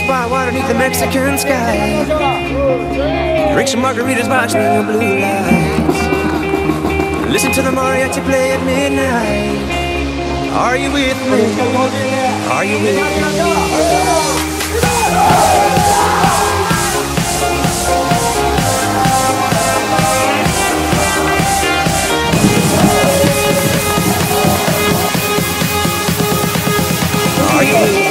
spot water beneath the Mexican sky. Drink some margaritas watching the blue lights. Listen to the mariachi play at midnight. Are you with me? Are you with me? Are you with me?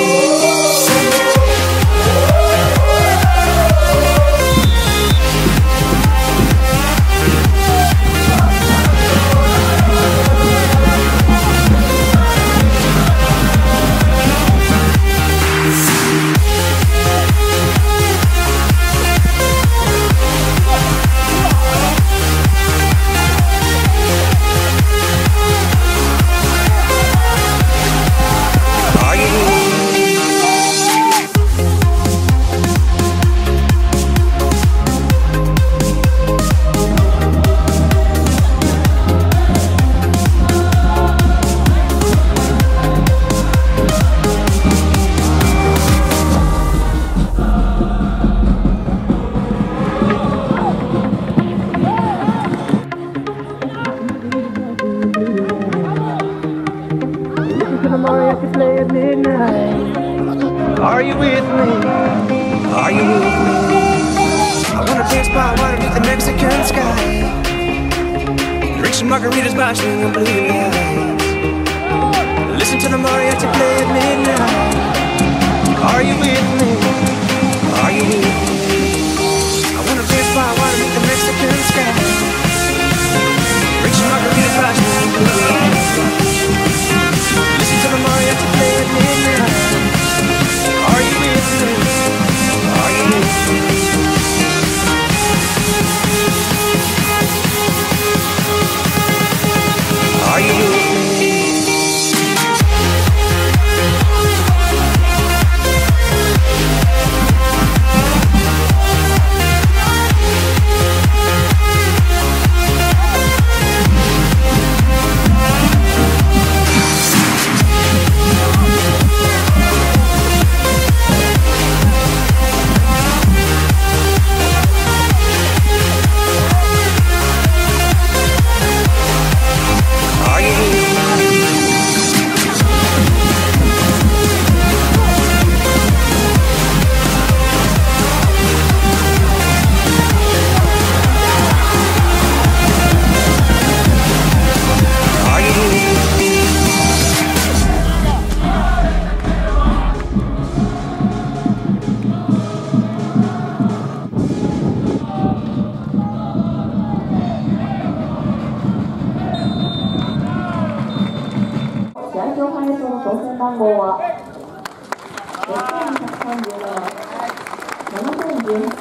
Play at midnight. Are you with me? Are you with me? I wanna dance by water beneath the Mexican sky. Drink some margaritas by swinging blue lights. Listen to the mariachi play at midnight. Are you with me? Are you with me? I wanna dance by water beneath the Mexican sky. Drink some margaritas by swinging blue lights. Listen to the mariachi play at midnight. Are you with me? Are you with me? Are you with me? 当選番号は6137-7018